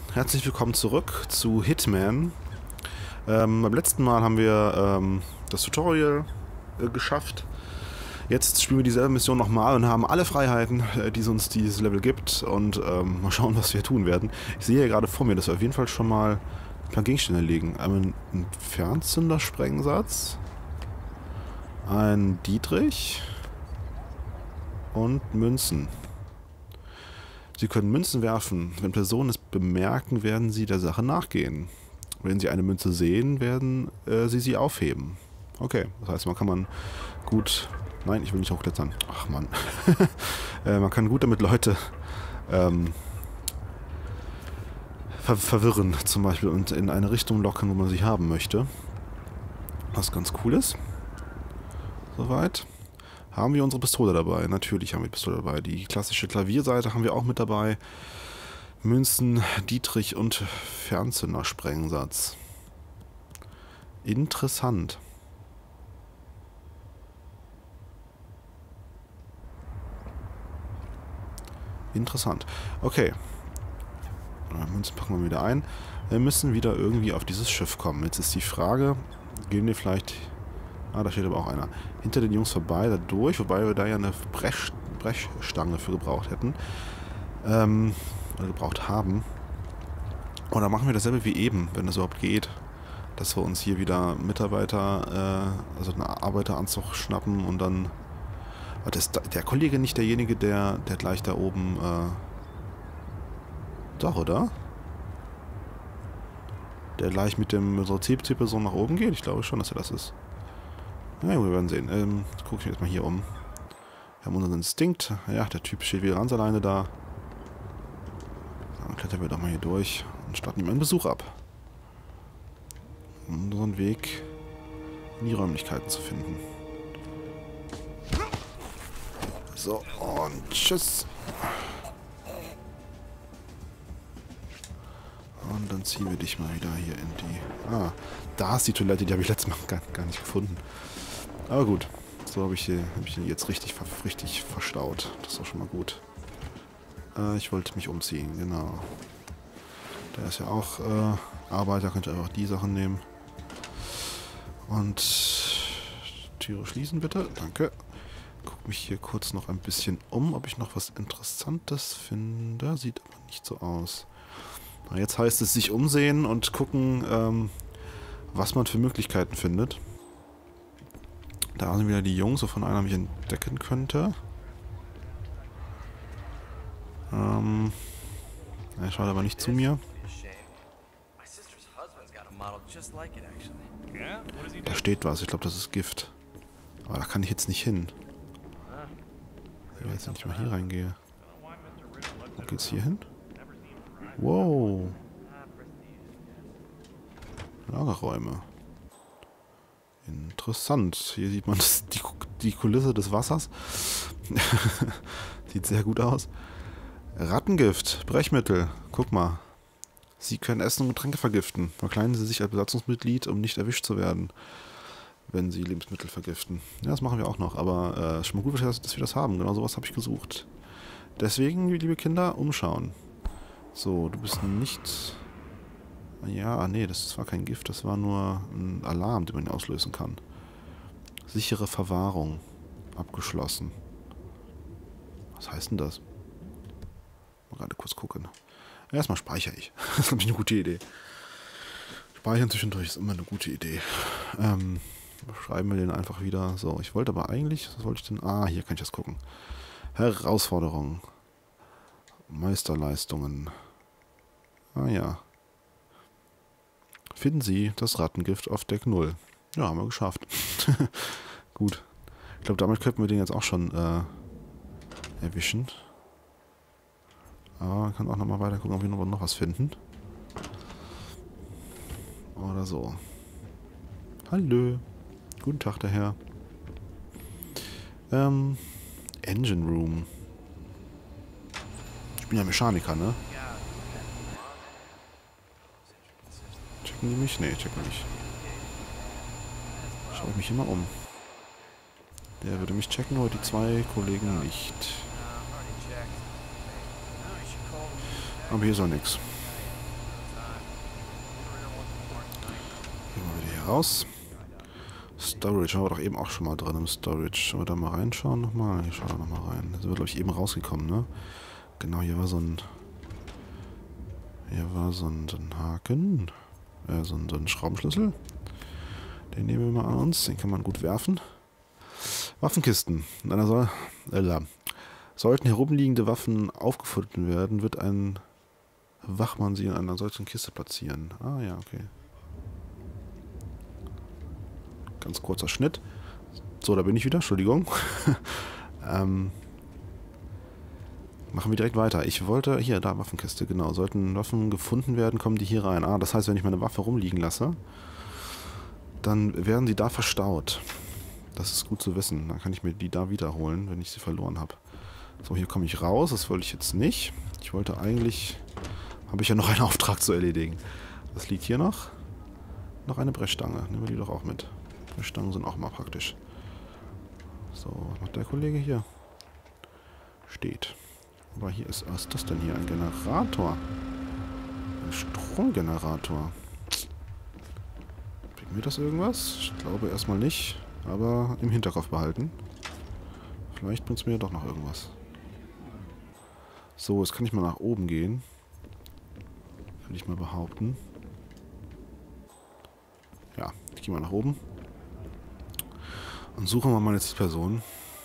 herzlich willkommen zurück zu Hitman. Beim letzten Mal haben wir das Tutorial geschafft. Jetzt spielen wir dieselbe Mission nochmal und haben alle Freiheiten, die uns dieses Level gibt. Und mal schauen, was wir tun werden. Ich sehe hier gerade vor mir, dass wir auf jeden Fall schon mal ein paar Gegenstände legen. Einmal ein Fernzündersprengsatz, ein Dietrich und Münzen. Sie können Münzen werfen. Wenn Personen es bemerken, werden sie der Sache nachgehen. Wenn sie eine Münze sehen, werden sie aufheben. Okay, das heißt, man gut... Nein, ich will nicht hochklettern. Ach Mann. Man kann gut damit Leute verwirren, zum Beispiel, und in eine Richtung locken, wo man sie haben möchte. Was ganz cool ist. Soweit. Haben wir unsere Pistole dabei? Natürlich haben wir die Pistole dabei. Die klassische Klavierseite haben wir auch mit dabei. Münzen, Dietrich und Fernzündersprengsatz. Interessant. Interessant. Okay. Münzen packen wir wieder ein. Wir müssen wieder irgendwie auf dieses Schiff kommen. Jetzt ist die Frage, gehen wir vielleicht... Ah, da steht aber auch einer. Hinter den Jungs vorbei, da durch, wobei wir da ja eine Brechstange für gebraucht hätten. Oder gebraucht haben. Oder machen wir dasselbe wie eben, wenn das überhaupt geht. Dass wir uns hier wieder Mitarbeiter, also einen Arbeiteranzug schnappen und dann... Ist der Kollege nicht derjenige, der gleich da oben... Doch, oder? Der gleich mit unserer Zielperson nach oben geht? Ich glaube schon, dass er das ist. Na ja, wir werden sehen. Gucke ich mir jetzt mal hier um. Wir haben unseren Instinkt. Ja, der Typ steht wieder ganz alleine da. Dann klettern wir doch mal hier durch und starten ihm einen Besuch ab. Um unseren Weg in die Räumlichkeiten zu finden. So, und tschüss. Und dann ziehen wir dich mal wieder hier in die... Ah, da ist die Toilette, die habe ich letztes Mal gar nicht gefunden. Aber gut, so habe ich ihn jetzt richtig verstaut. Das ist auch schon mal gut. Ich wollte mich umziehen, genau. Der ist ja auch Arbeiter, könnte einfach die Sachen nehmen. Und Türe schließen bitte, danke. Guck mich hier kurz noch ein bisschen um, ob ich noch was Interessantes finde. Sieht aber nicht so aus. Na, jetzt heißt es sich umsehen und gucken, was man für Möglichkeiten findet. Da sind wieder die Jungs, wovon einer mich entdecken könnte. Er schaut aber nicht zu mir. Da steht was, ich glaube, das ist Gift. Aber da kann ich jetzt nicht hin. Ich will jetzt nicht mal hier reingehe. Wo geht's hier hin? Wow. Lagerräume. Interessant. Hier sieht man die Kulisse des Wassers. Sieht sehr gut aus. Rattengift, Brechmittel. Guck mal. Sie können Essen und Getränke vergiften. Verkleiden Sie sich als Besatzungsmitglied, um nicht erwischt zu werden, wenn Sie Lebensmittel vergiften. Ja, das machen wir auch noch, aber schon mal gut, dass wir das haben. Genau sowas habe ich gesucht. Deswegen, liebe Kinder, umschauen. So, du bist nicht... Ja, nee, das war kein Gift, das war nur ein Alarm, den man auslösen kann. Sichere Verwahrung. Abgeschlossen. Was heißt denn das? Mal gerade kurz gucken. Erstmal speichere ich. Das ist, glaube ich, eine gute Idee. Speichern zwischendurch ist immer eine gute Idee. Schreiben wir den einfach wieder. So, ich wollte aber eigentlich... Was wollte ich denn? Ah, hier kann ich das gucken. Herausforderungen. Meisterleistungen. Ah ja. Finden Sie das Rattengift auf Deck 0. Ja, haben wir geschafft. Gut. Ich glaube, damit könnten wir den jetzt auch schon erwischen. Aber man kann auch nochmal weiter gucken, ob wir noch was finden. Oder so. Hallo. Guten Tag, der Herr. Engine Room. Ich bin ja Mechaniker, ne? Checken die mich? Nee, checken nicht. Schau ich mich immer um. Der würde mich checken, aber die zwei Kollegen nicht. Aber hier ist auch nichts. raus. Storage, waren wir doch eben auch schon mal drin im Storage. Sollen wir da mal reinschauen nochmal? Ich schaue da nochmal rein. Da sind wir, glaube ich, eben rausgekommen, ne? Genau, hier war so ein... Hier war so ein Haken. So ein Schraubenschlüssel. Den nehmen wir mal an uns. Den kann man gut werfen. Waffenkisten. In einer sollten herumliegende Waffen aufgefunden werden, wird ein Wachmann sie in einer solchen Kiste platzieren. Ah ja, okay. Ganz kurzer Schnitt. So, da bin ich wieder. Entschuldigung. Machen wir direkt weiter. Ich wollte... Hier, da, Waffenkiste, genau. Sollten Waffen gefunden werden, kommen die hier rein. Ah, das heißt, wenn ich meine Waffe rumliegen lasse, dann werden sie da verstaut. Das ist gut zu wissen. Dann kann ich mir die da wiederholen, wenn ich sie verloren habe. So, hier komme ich raus. Das wollte ich jetzt nicht. Ich wollte eigentlich... Habe ich ja noch einen Auftrag zu erledigen. Was liegt hier noch? Noch eine Brechstange. Nehmen wir die doch auch mit. Brechstangen sind auch mal praktisch. So, was macht der Kollege hier? Steht. Aber hier ist... Was ist das denn hier? Ein Generator. Ein Stromgenerator. Bringt mir das irgendwas? Ich glaube erstmal nicht. Aber im Hinterkopf behalten. Vielleicht bringt es mir ja doch noch irgendwas. So, jetzt kann ich mal nach oben gehen. Würde ich mal behaupten. Ja, ich gehe mal nach oben. Und suche mal meine Zielperson.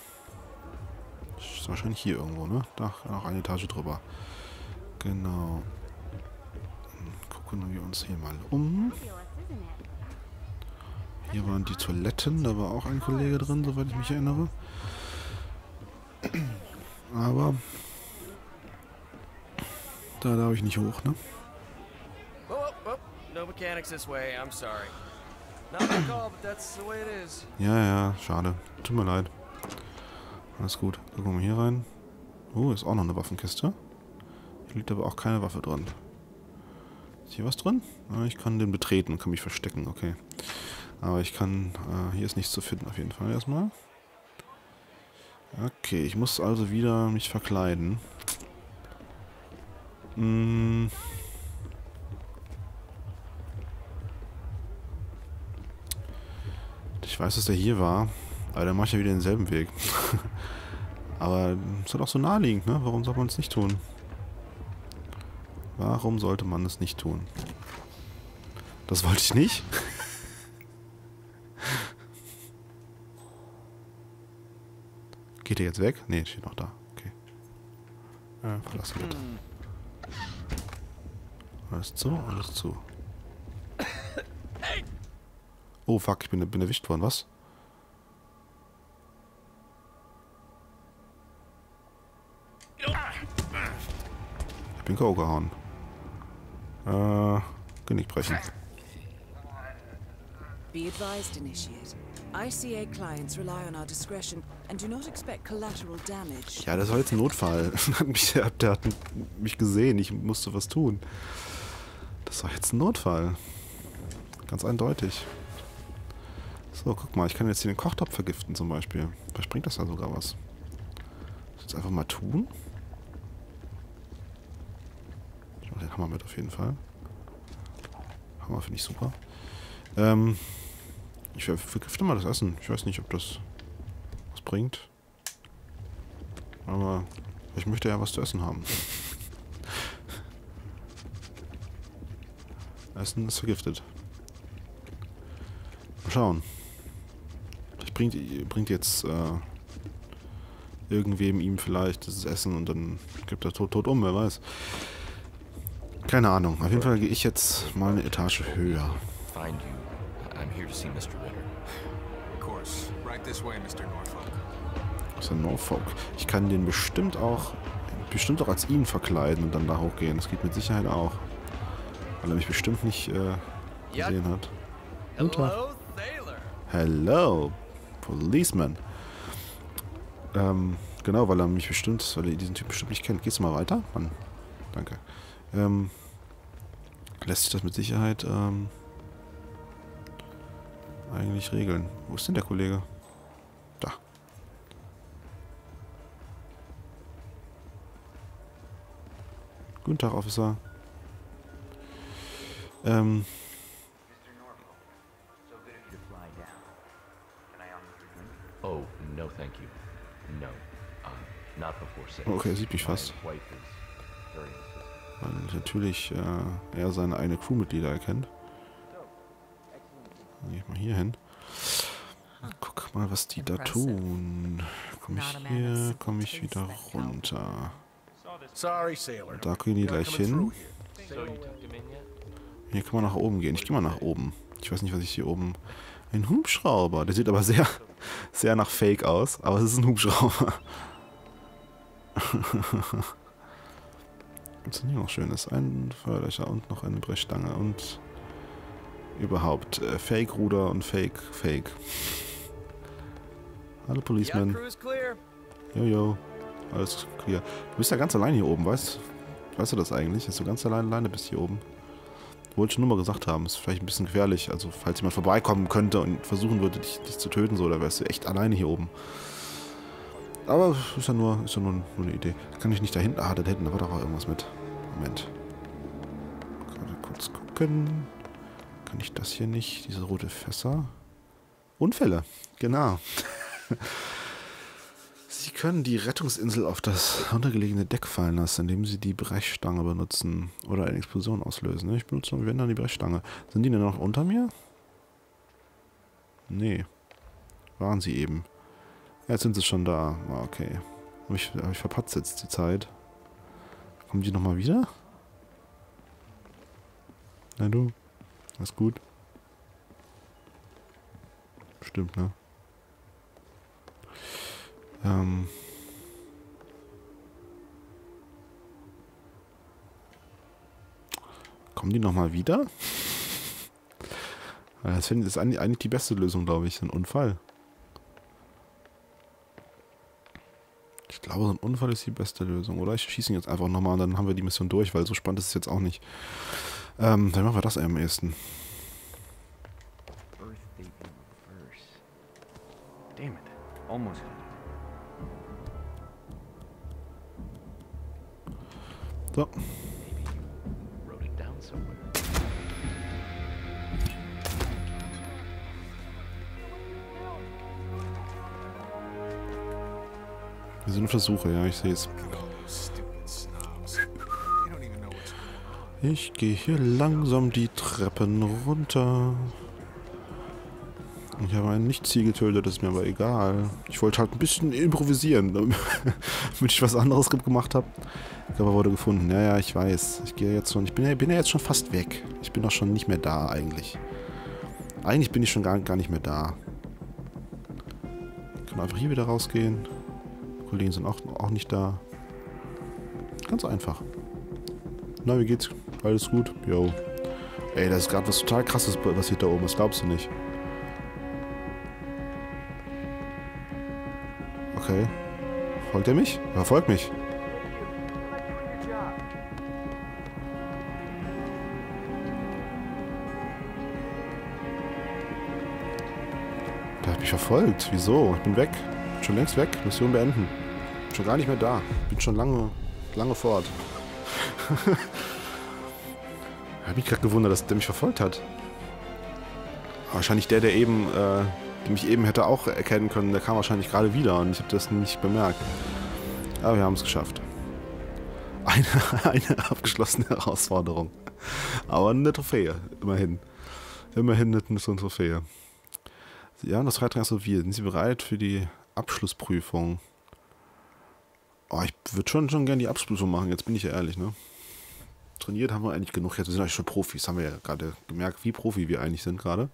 Ist wahrscheinlich hier irgendwo, ne? Da, noch eine Etage drüber. Genau. Gucken wir uns hier mal um. Hier waren die Toiletten, da war auch ein Kollege drin, soweit ich mich erinnere. Aber da darf ich nicht hoch, ne? Ja, schade. Tut mir leid. Alles gut. Gucken wir mal hier rein. Oh, ist auch noch eine Waffenkiste. Hier liegt aber auch keine Waffe drin. Ist hier was drin? Ah, ich kann den betreten und kann mich verstecken, okay. Aber ich kann... hier ist nichts zu finden auf jeden Fall erstmal. Okay, ich muss also wieder mich verkleiden. Ich weiß, dass der hier war. Aber dann mache ich ja wieder denselben Weg. Aber es ist halt auch so naheliegend, ne? Warum soll man es nicht tun? Warum sollte man es nicht tun? Das wollte ich nicht. Geht er jetzt weg? Ne, steht noch da. Okay. Verlassen bitte. Alles zu, alles zu. Oh fuck, ich bin erwischt worden, was? Ich bin K.O. gehauen. Genick brechen. Be advised, Initiate. ICA clients rely on our discretion and do not expect collateral damage. Ja, das war jetzt ein Notfall. Der hat mich gesehen, ich musste was tun. Das war jetzt ein Notfall. Ganz eindeutig. So, guck mal, ich kann jetzt hier den Kochtopf vergiften zum Beispiel. Vielleicht bringt das ja sogar was. Soll ich jetzt einfach mal tun? Ich mache den Hammer mit auf jeden Fall. Hammer finde ich super. Ich vergifte mal das Essen. Ich weiß nicht, ob das was bringt. Aber ich möchte ja was zu essen haben. Essen ist vergiftet. Mal schauen. Vielleicht bringt jetzt irgendwem ihm vielleicht das Essen und dann gibt er tot um, wer weiß. Keine Ahnung. Auf jeden Fall gehe ich jetzt mal eine Etage höher. Find you. I'm here to see Mr. Ritter. Of course. Right this way, Mr. Norfolk. Mr. Norfolk. Ich kann den bestimmt auch als ihn verkleiden und dann da hochgehen. Das geht mit Sicherheit auch. Weil er mich bestimmt nicht gesehen hat. Hello, Sailor. Hello, Policeman. Genau, weil er diesen Typ bestimmt nicht kennt. Gehst du mal weiter? Mann, danke. Lässt sich das mit Sicherheit eigentlich regeln. Wo ist denn der Kollege? Da. Guten Tag, Officer. thank you. No. Not before 6. Okay, er sieht mich fast. My wife is very insistent. Weil natürlich er seine eigene Crewmitglieder erkennt. Dann gehe ich mal hier hin. Guck mal, was die da tun. Komme ich hier, komme ich wieder runter. Sorry, Sailor. Da gehen die gleich hin. So you tucked him in yet? Hier kann man nach oben gehen. Ich gehe mal nach oben. Ich weiß nicht, was ich hier oben... Ein Hubschrauber. Der sieht aber sehr, sehr nach Fake aus. Aber es ist ein Hubschrauber. Was ist denn hier noch Schönes? Ein Feuerlöcher und noch eine Brechstange und überhaupt Fake-Ruder und Fake. Hallo Policeman. Crew is clear. Jojo. Alles clear. Du bist ja ganz allein hier oben, weißt du das eigentlich? Dass du ganz alleine bist hier oben? Wollte ich schon nur mal gesagt haben. Ist vielleicht ein bisschen gefährlich. Also falls jemand vorbeikommen könnte und versuchen würde, dich zu töten, so, da wärst du echt alleine hier oben. Aber ist ja nur eine Idee. Kann ich nicht da hinten? Ah, da hinten, da war doch auch irgendwas mit. Moment. Gerade kurz gucken. Kann ich das hier nicht? Diese rote Fässer? Unfälle. Genau. Sie können die Rettungsinsel auf das untergelegene Deck fallen lassen, indem Sie die Brechstange benutzen oder eine Explosion auslösen. Ich benutze wenn dann die Brechstange. Sind die denn noch unter mir? Nee. Waren sie eben. Jetzt sind sie schon da. Okay. Hab ich verpatzt jetzt die Zeit. Kommen die nochmal wieder? Na du? Alles gut? Stimmt, ne? Kommen die nochmal wieder? Das ist eigentlich die beste Lösung, glaube ich. Ein Unfall. Ich glaube, so ein Unfall ist die beste Lösung. Oder ich schieße ihn jetzt einfach nochmal und dann haben wir die Mission durch, weil so spannend ist es jetzt auch nicht. Dann machen wir das am ehesten. Birthday in reverse. Damn it. Almost had it. So. Maybe you wrote it down somewhere. Wir sind Versuche, ja, ich sehe es. Ich gehe hier langsam die Treppen runter. Ich habe einen Nicht-Ziel getötet, das ist mir aber egal. Ich wollte halt ein bisschen improvisieren, damit ich was anderes gemacht habe. Ich glaube, er wurde gefunden. Ja, ich weiß. Ich gehe jetzt schon. Ich bin ja jetzt schon fast weg. Ich bin doch schon nicht mehr da eigentlich. Eigentlich bin ich schon gar nicht mehr da. Ich kann einfach hier wieder rausgehen. Die Kollegen sind auch nicht da. Ganz einfach. Na, wie geht's? Alles gut? Jo. Ey, das ist gerade was total krasses passiert da oben. Das glaubst du nicht. Okay. Folgt er mich? Er folgt mich. Der hat mich verfolgt. Wieso? Ich bin weg. Bin schon längst weg. Mission beenden. Bin schon gar nicht mehr da. Bin schon lange fort. Ich habe mich gerade gewundert, dass der mich verfolgt hat. Wahrscheinlich der mich eben hätte auch erkennen können, der kam wahrscheinlich gerade wieder und ich habe das nicht bemerkt. Aber wir haben es geschafft. Eine abgeschlossene Herausforderung. Aber eine Trophäe, immerhin. Immerhin so eine Trophäe. Ja, das Freitrag absolviert. Sind Sie bereit für die Abschlussprüfung? Oh, ich würde schon gerne die Abschlussprüfung machen, jetzt bin ich ja ehrlich, ne? Trainiert haben wir eigentlich genug. Jetzt sind wir eigentlich schon Profis, haben wir ja gerade gemerkt, wie Profi wir eigentlich sind gerade.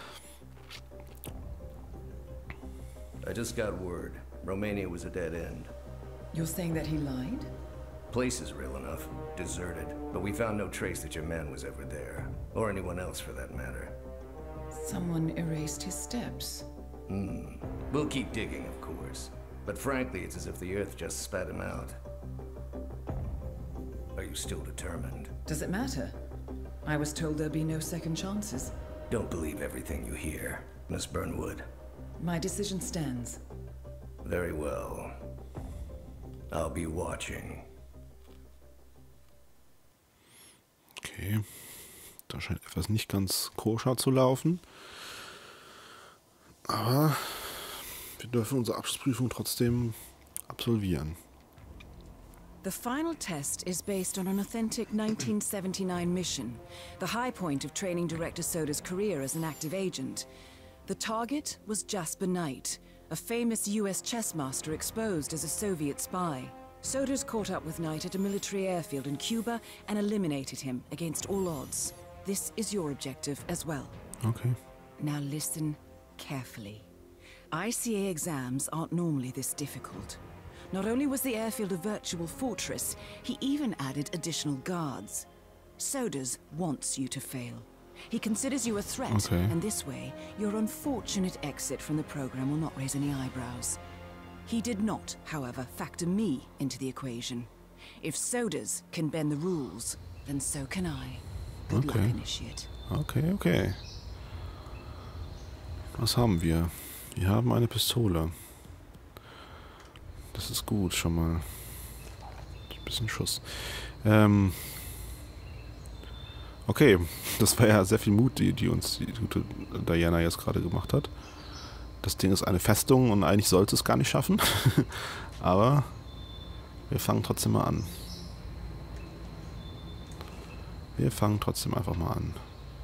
I just got word. Romania was a dead end. You're saying that he lied? Place is real enough. Deserted. But we found no trace that your man was ever there. Or anyone else for that matter. Someone erased his steps. We'll keep digging, of course. But frankly, it's as if the Earth just spat him out. Are you still determined? Does it matter? I was told there'd be no second chances. Don't believe everything you hear, Miss Burnwood. My decision stands. Very well. I'll be watching. Okay. Da scheint etwas nicht ganz koscher zu laufen. Aber Wir dürfen unsere Abschlussprüfung trotzdem absolvieren. The final test is based on an authentic 1979 mission, the high point of training Director Soda's career as an active agent. The target was Jasper Knight, a famous US chess master exposed as a Soviet spy. Soda's caught up with Knight at a military airfield in Cuba and eliminated him against all odds. This is your objective as well. Okay. Now listen carefully. ICA exams aren't normally this difficult. Not only was the airfield a virtual fortress, he even added additional guards. Sodas wants you to fail. He considers you a threat, Okay. and this way, your unfortunate exit from the program will not raise any eyebrows. He did not, however, factor me into the equation. If Sodas can bend the rules, then so can I. Good luck, Initiate. Okay, okay. Was haben wir? Wir haben eine Pistole. Das ist gut, schon mal. Ein bisschen Schuss. Okay, das war ja sehr viel Mut, die uns die gute Diana jetzt gerade gemacht hat. Das Ding ist eine Festung und eigentlich sollte es gar nicht schaffen. Aber wir fangen trotzdem mal an. Wir fangen trotzdem einfach mal an.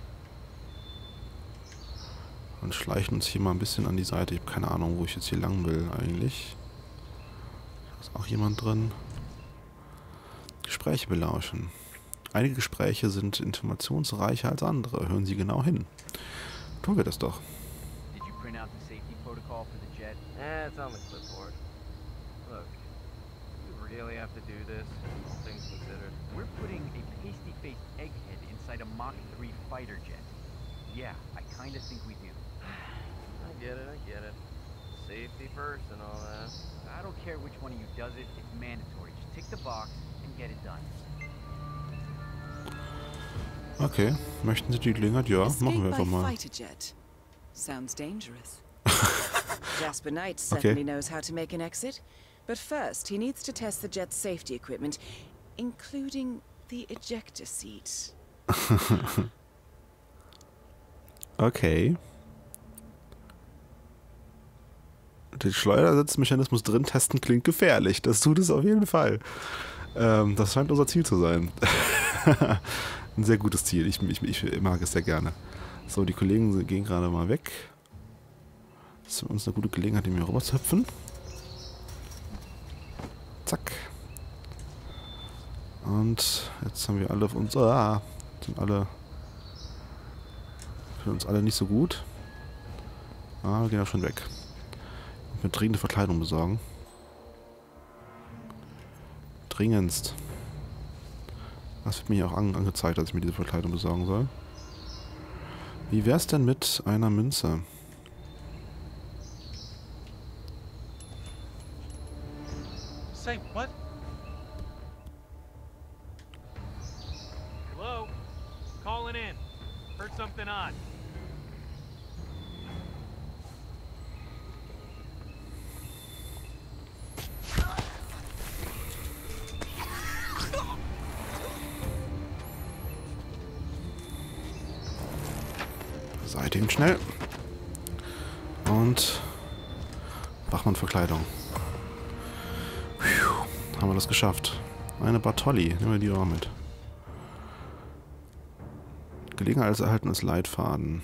Und schleichen uns hier mal ein bisschen an die Seite. Ich habe keine Ahnung, wo ich jetzt hier lang will eigentlich. Da ist auch jemand drin. Gespräche belauschen. Einige Gespräche sind informationsreicher als andere. Hören Sie genau hin. Tun wir das doch. Did you print out the safety protocol for the jet? It's on the clipboard. Look, you really have to do this, all things considered. We're putting a pasty-faced egghead inside a Mach 3 fighter jet. Yeah, I kinda think we do. I get it. Safety first and all that. I don't care which one of you does it, it's mandatory. Just tick the box and get it done. Okay, möchten Sie die Gelegenheit? Ja, machen wir einfach mal. Fighter jet. Sounds dangerous. Jasper Knight certainly knows how to make an exit, but first he needs to test the jet's safety equipment, including the ejector seat. Okay. Den Schleudersitzmechanismus drin testen klingt gefährlich. Das tut es auf jeden Fall. Das scheint unser Ziel zu sein. Ein sehr gutes Ziel. Ich mag es sehr gerne. So, die Kollegen gehen gerade mal weg. Das ist für uns eine gute Gelegenheit, hier rüber zu hüpfen. Zack. Und jetzt haben wir alle auf uns... sind alle... Für uns alle nicht so gut. Wir gehen auch schon weg. Und mir dringende Verkleidung besorgen. Dringendst. Das wird mir auch angezeigt, dass ich mir diese Verkleidung besorgen soll. Wie wär's denn mit einer Münze? Say what? Hello? Calling in. Heard something odd. Beseitigen schnell. Und Wachmann-Verkleidung. Haben wir das geschafft. Eine Bartolli. Nehmen wir die auch mit. Gelegenheit als erhalten als Leitfaden.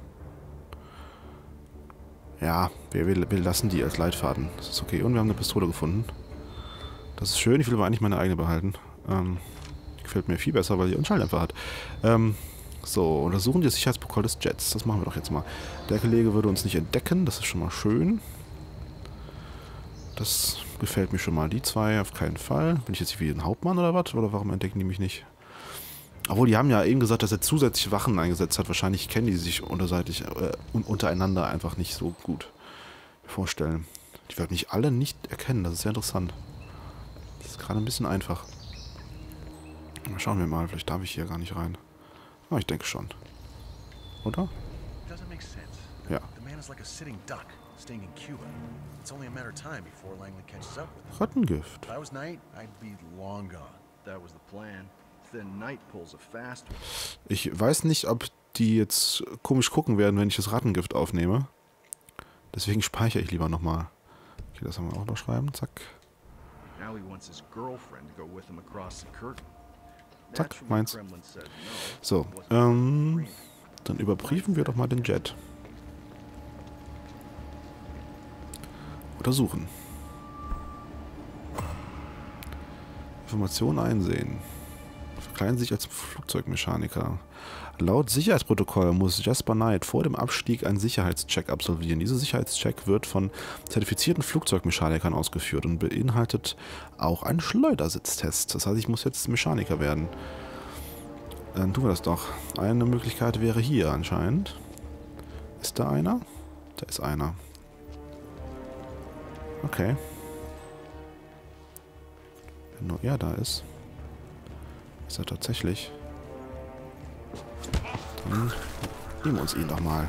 Ja, wir lassen die als Leitfaden. Das ist okay. Und wir haben eine Pistole gefunden. Das ist schön. Ich will aber eigentlich meine eigene behalten. Die gefällt mir viel besser, weil die einen Schalldämpfer hat. So, untersuchen die das Sicherheitsprotokoll des Jets. Das machen wir doch jetzt mal. Der Kollege würde uns nicht entdecken. Das ist schon mal schön. Das gefällt mir schon mal. Die zwei auf keinen Fall. Bin ich jetzt wie ein Hauptmann oder was? Oder warum entdecken die mich nicht? Obwohl, die haben ja eben gesagt, dass er zusätzliche Wachen eingesetzt hat. Wahrscheinlich kennen die sich untereinander einfach nicht so gut vorstellen. Die werden mich alle nicht erkennen. Das ist sehr interessant. Das ist gerade ein bisschen einfach. Schauen wir mal. Vielleicht darf ich hier gar nicht rein. Oh, ich denke schon. Oder? Doesn't make sense. Ja. The man is like a sitting duck, staying in Cuba. It's only a matter of time before Langley catches up with him. Rattengift. If I was Knight, I'd be long gone. That was the plan. Then Knight pulls a fast one. Ich weiß nicht, ob die jetzt komisch gucken werden, wenn ich das Rattengift aufnehme. Deswegen speichere ich lieber nochmal. Okay, das haben wir auch noch schreiben. Zack. Now he wants his girlfriend to go with him across the curtain. Zack, meins. So, dann überprüfen wir doch mal den Jet. Untersuchen. Informationen einsehen. Verkleiden sich als Flugzeugmechaniker. Laut Sicherheitsprotokoll muss Jasper Knight vor dem Abstieg einen Sicherheitscheck absolvieren. Dieser Sicherheitscheck wird von zertifizierten Flugzeugmechanikern ausgeführt und beinhaltet auch einen Schleudersitztest. Das heißt, ich muss jetzt Mechaniker werden. Dann tun wir das doch. Eine Möglichkeit wäre hier anscheinend. Ist da einer? Da ist einer. Okay. Wenn nur er da ist. Ist er tatsächlich. Dann nehmen wir uns ihn doch mal.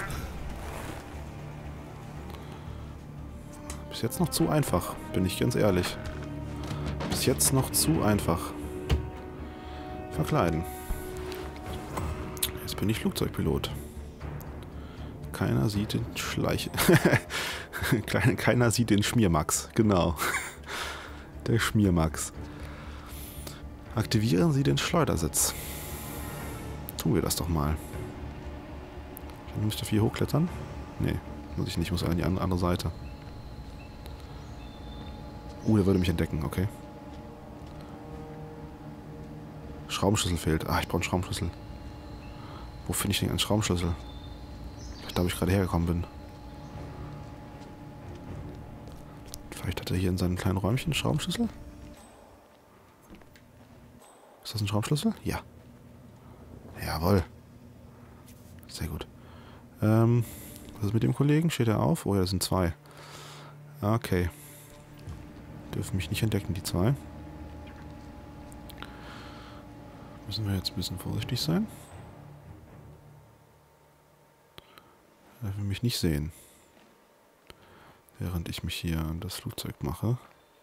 Bis jetzt noch zu einfach, bin ich ganz ehrlich. Bis jetzt noch zu einfach. Verkleiden. Jetzt bin ich Flugzeugpilot. Keiner sieht den Keiner sieht den Schmiermax. Genau. Der Schmiermax. Aktivieren Sie den Schleudersitz. Tun wir das doch mal. Muss ich da hier hochklettern? Nee, muss ich nicht. Muss an die andere Seite. Der würde mich entdecken, okay. Schraubenschlüssel fehlt. Ich brauche einen Schraubenschlüssel. Wo finde ich denn einen Schraubenschlüssel? Vielleicht da, wo ich gerade hergekommen bin. Vielleicht hat er hier in seinem kleinen Räumchen einen Schraubenschlüssel? Ist das ein Schraubenschlüssel? Ja. Jawohl. Sehr gut. Was ist mit dem Kollegen? Steht er auf? Oh ja, das sind zwei. Okay. Dürfen mich nicht entdecken, die zwei. Müssen wir jetzt ein bisschen vorsichtig sein. Dürfen mich nicht sehen. Während ich mich hier an das Flugzeug mache.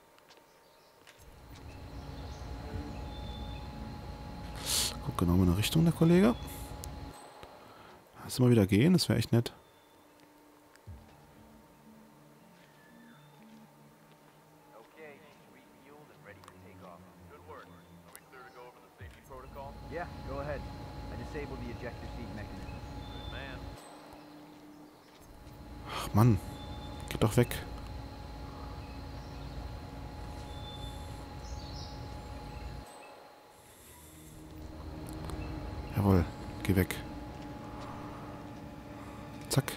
Guck genau in meine Richtung, der Kollege. Lass mal wieder gehen, das wäre echt nett. Yeah, go ahead. I disabled the ejector seat mechanism. Good man. Ach Mann, geht doch weg. Jawohl, geh weg. Zack.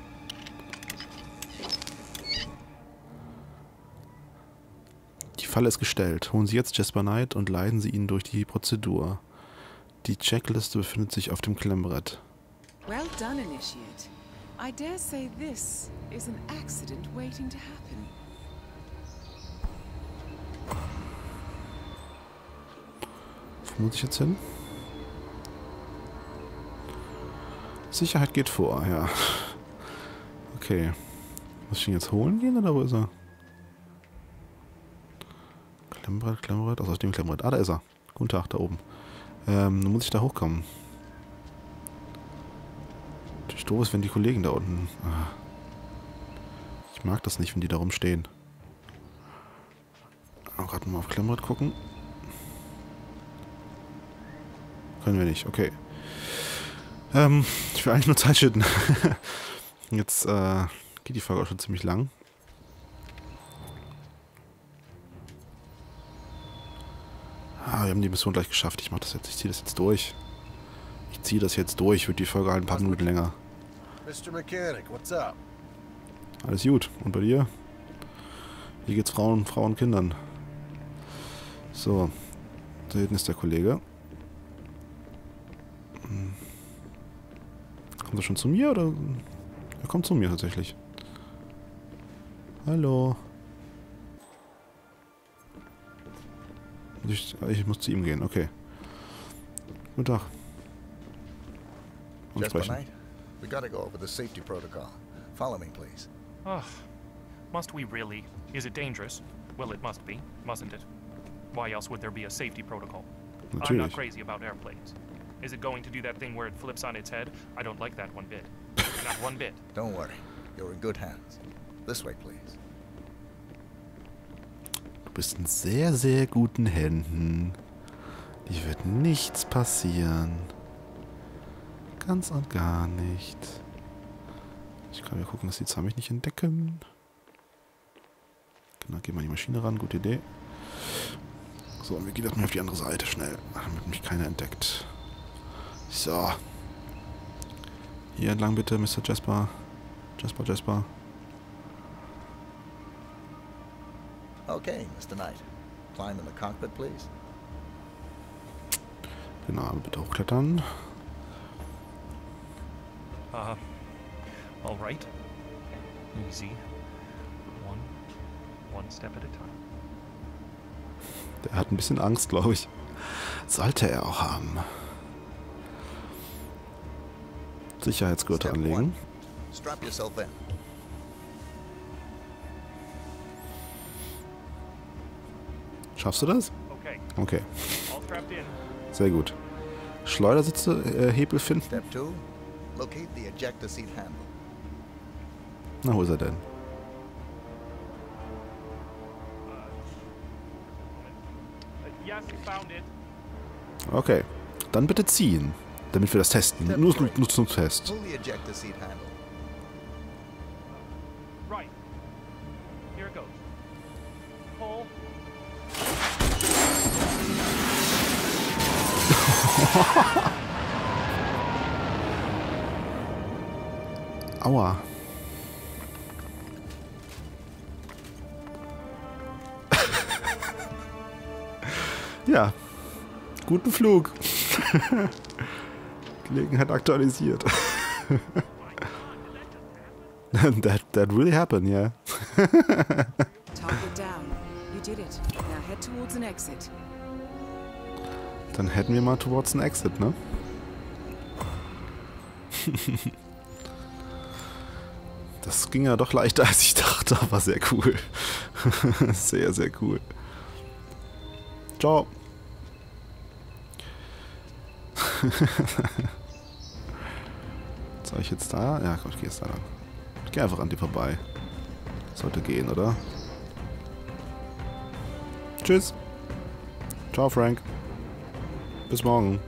Die Falle ist gestellt. Holen Sie jetzt Jasper Knight und leiten Sie ihn durch die Prozedur. Die Checkliste befindet sich auf dem Klemmbrett. Well done, Initiate. I dare say this is an accident waiting to happen. Wo muss ich jetzt hin? Sicherheit geht vor, ja. Okay. Muss ich ihn jetzt holen gehen oder wo ist er? Klemmbrett, Klemmbrett. Also aus dem Klemmbrett. Da ist er. Guten Tag, da oben. Dann muss ich da hochkommen. Natürlich doof ist, wenn die Kollegen da unten... Ich mag das nicht, wenn die da rumstehen. Aber gerade mal auf Klemmbrett gucken. Können wir nicht, okay. Ich will eigentlich nur Zeit schütten. Jetzt geht die Folge auch schon ziemlich lang. Wir haben die Mission gleich geschafft. Ich mach das jetzt. Ich ziehe das jetzt durch. Ich ziehe das jetzt durch. Wird die Folge halt ein paar Minuten länger. Mr. Mechanic, what's up? Alles gut. Und bei dir? Wie geht's Frauen, Kindern? So. Da hinten ist der Kollege. Kommt er schon zu mir oder? Er kommt zu mir tatsächlich. Hallo. Ich muss zu ihm gehen, okay. Guten Tag. Und Jasper sprechen. Knight, we gotta go over the safety protocol. Follow me, please. Ugh. Must we really? Is it dangerous? Well, it must be, mustn't it? Why else would there be a safety protocol? Natürlich. I'm not crazy about airplanes. Is it going to do that thing where it flips on its head? I don't like that one bit. Not one bit. Don't worry. You're in good hands. This way, please. Du bist in sehr, sehr guten Händen. Dir wird nichts passieren. Ganz und gar nicht. Ich kann ja gucken, dass die Zahn mich nicht entdecken. Genau, gehen wir die Maschine ran. Gute Idee. So, und wir gehen mal auf die andere Seite schnell, damit mich keiner entdeckt. So. Hier entlang bitte, Mr. Jasper. Jasper. Okay, Mr. Knight. Climb in the cockpit, please. Genau, bitte hochklettern. All right. Easy. One step at a time. Der hat ein bisschen Angst, glaube ich. Sollte er auch haben. Sicherheitsgurte anlegen. Strap yourself in. Schaffst du das? Okay. All strapped in. Sehr gut. Schleudersitze, Hebel finden. Step 2. Locate the ejector seat handle. Na, wo ist er denn? Yes, found it. Okay. Dann bitte ziehen, damit wir das testen. Nur zum Test. Pull the ejector seat handle. Right. Here it goes. Pull. Aua. Ja. Guten Flug. Gelegenheit aktualisiert. that really happened, yeah. Target down. You did it. Now head towards an exit. Dann hätten wir mal towards an exit, ne? Das ging ja doch leichter, als ich dachte, aber sehr cool. Sehr, sehr cool. Ciao. Soll ich jetzt da? Ja, komm, ich gehe jetzt da lang. Ich gehe einfach an dir vorbei. Sollte gehen, oder? Tschüss. Ciao, Frank. Bis morgen.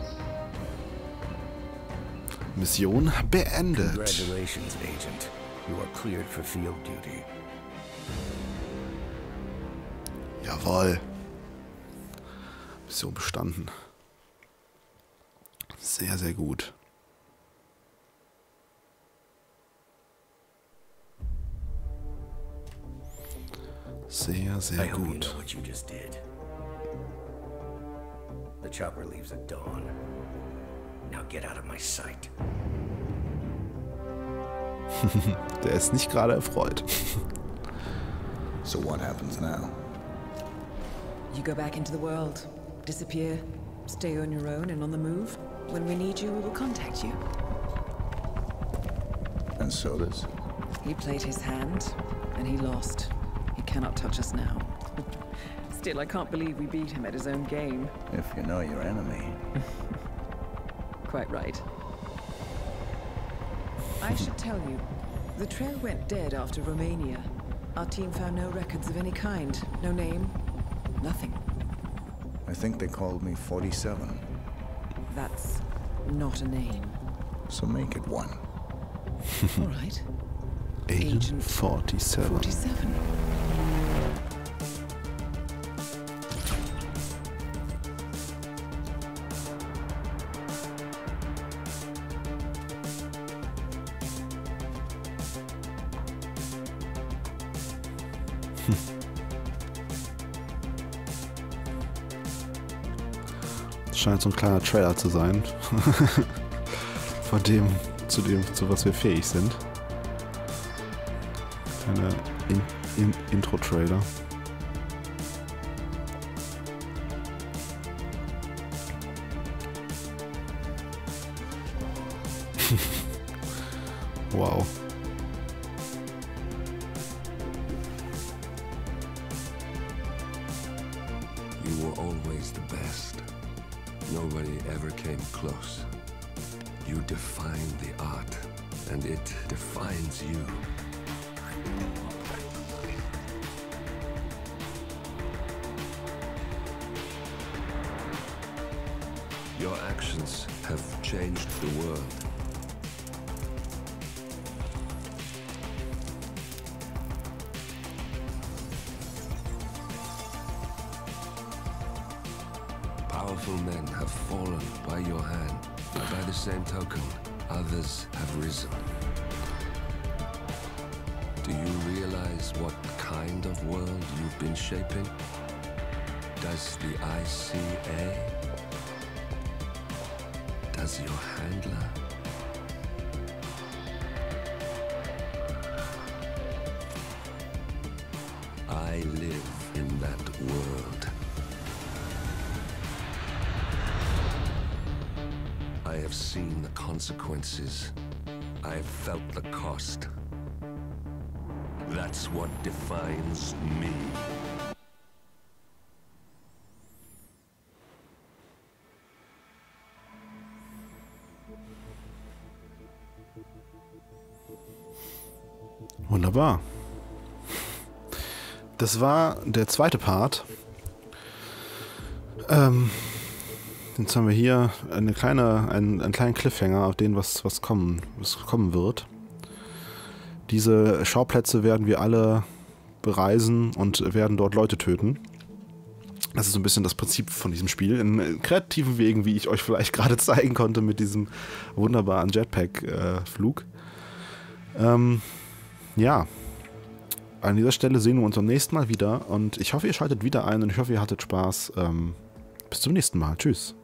Mission beendet. Congratulations, Agent. You are cleared for field duty. Jawohl. Mission bestanden. Sehr, sehr gut. Sehr, sehr I hope you gut. know what you just did. The chopper leaves at dawn. Now get out of my sight. Der ist nicht gerade erfreut. So what happens now? You go back into the world, disappear, stay on your own and on the move. When we need you, we will contact you. And so does. He played his hand, and he lost. He cannot touch us now. Still, I can't believe we beat him at his own game. If you know your enemy. Quite right. I should tell you, the trail went dead after Romania. Our team found no records of any kind. No name. Nothing. I think they called me 47. That's not a name. So make it one. All right. Agent 47. 47. Scheint so ein kleiner Trailer zu sein. Von dem, zu was wir fähig sind. Kleiner Intro-Trailer. Wow. You were always the best. Nobody ever came close. You defined the art and it defines you. Your actions have changed the world. Powerful men have fallen by your hand, but by the same token, others have risen. Do you realize what kind of world you've been shaping? Does the ICA? Does your handler? I live in that world. I have seen the consequences. I have felt the cost. That's what defines me. Wunderbar. Das war der zweite Part. Jetzt haben wir hier einen kleinen Cliffhanger, auf den was kommen wird. Diese Schauplätze werden wir alle bereisen und werden dort Leute töten. Das ist so ein bisschen das Prinzip von diesem Spiel. In kreativen Wegen, wie ich euch vielleicht gerade zeigen konnte mit diesem wunderbaren Jetpack-Flug. Ja, an dieser Stelle sehen wir uns beim nächsten Mal wieder und ich hoffe, ihr schaltet wieder ein und ich hoffe, ihr hattet Spaß. Bis zum nächsten Mal. Tschüss.